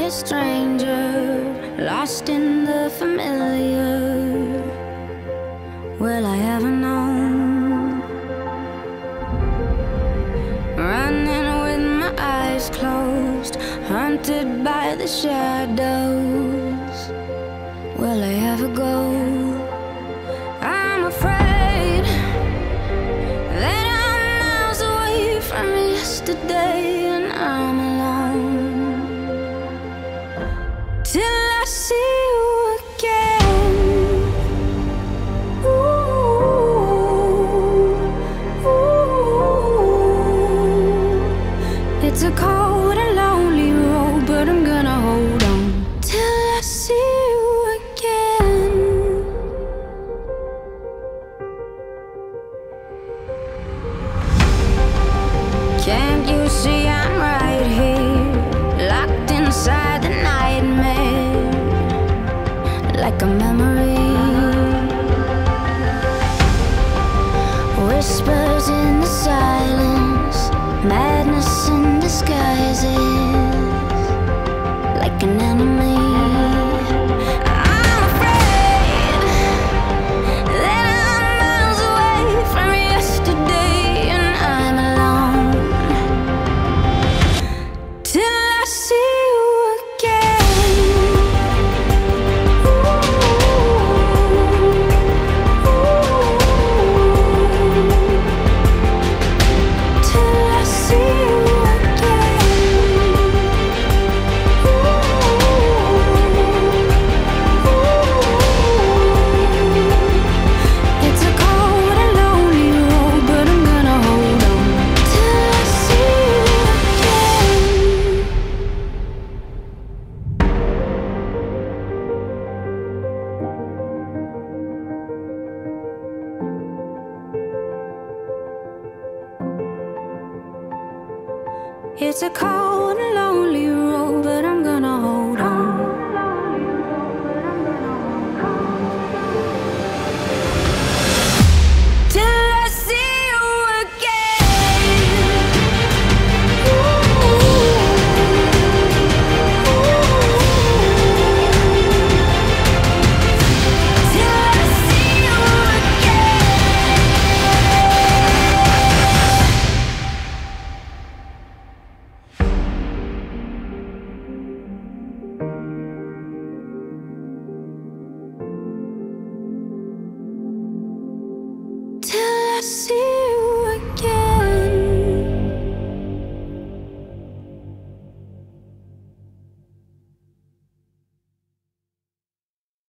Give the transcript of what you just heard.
a stranger, lost in the familiar. Will I ever know? Running with my eyes closed, haunted by the shadows. Will I ever go? I'm afraid that I'm miles away from yesterday, and I'm alone till I see you again. Ooh, ooh. It's a cold and lonely road, but I'm gonna hold on till I see you again. Can't you see I'm right here, locked inside the nightmare, like a memory? Whispers in the silence, madness in disguises, like an enemy. I'm afraid that I'm miles away from yesterday, and I'm alone till I see you again. Till I see you again. It's a cold and lonely road, but I'm gonna hold on till I see you again. It's a cold and lonely road, but I'm gonna hold on till I see you again. Till I see you again. Till I see